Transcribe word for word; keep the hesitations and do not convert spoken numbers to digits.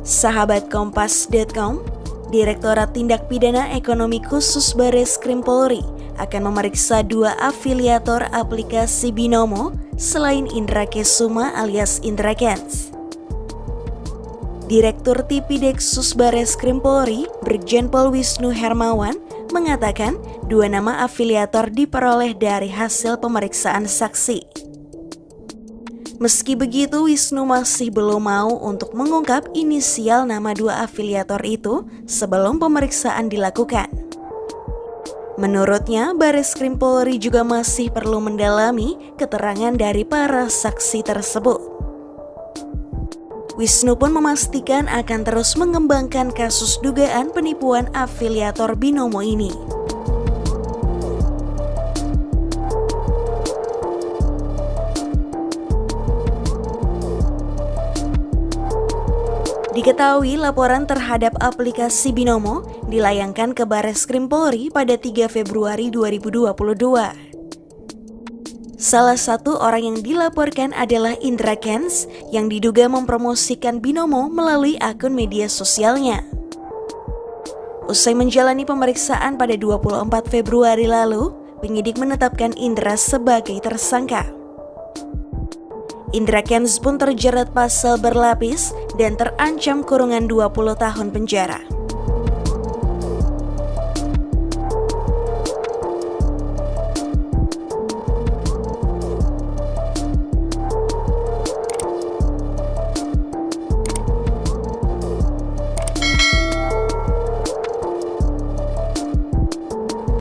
Sahabat Kompas titik com, Direktorat Tindak Pidana Ekonomi Khusus Bareskrim Polri akan memeriksa dua afiliator aplikasi Binomo selain Indra Kesuma alias Indra Kents. Direktur Tipideksus Bareskrim Polri, Brigjen Pol Wisnu Hermawan, mengatakan dua nama afiliator diperoleh dari hasil pemeriksaan saksi. Meski begitu, Wisnu masih belum mau untuk mengungkap inisial nama dua afiliator itu sebelum pemeriksaan dilakukan. Menurutnya, Bareskrim Polri juga masih perlu mendalami keterangan dari para saksi tersebut. Wisnu pun memastikan akan terus mengembangkan kasus dugaan penipuan afiliator Binomo ini. Diketahui laporan terhadap aplikasi Binomo dilayangkan ke Bareskrim Polri pada tiga Februari dua ribu dua puluh dua. Salah satu orang yang dilaporkan adalah Indra Kents yang diduga mempromosikan Binomo melalui akun media sosialnya. Usai menjalani pemeriksaan pada dua puluh empat Februari lalu, penyidik menetapkan Indra sebagai tersangka. Indra Kents pun terjerat pasal berlapis dan terancam kurungan dua puluh tahun penjara.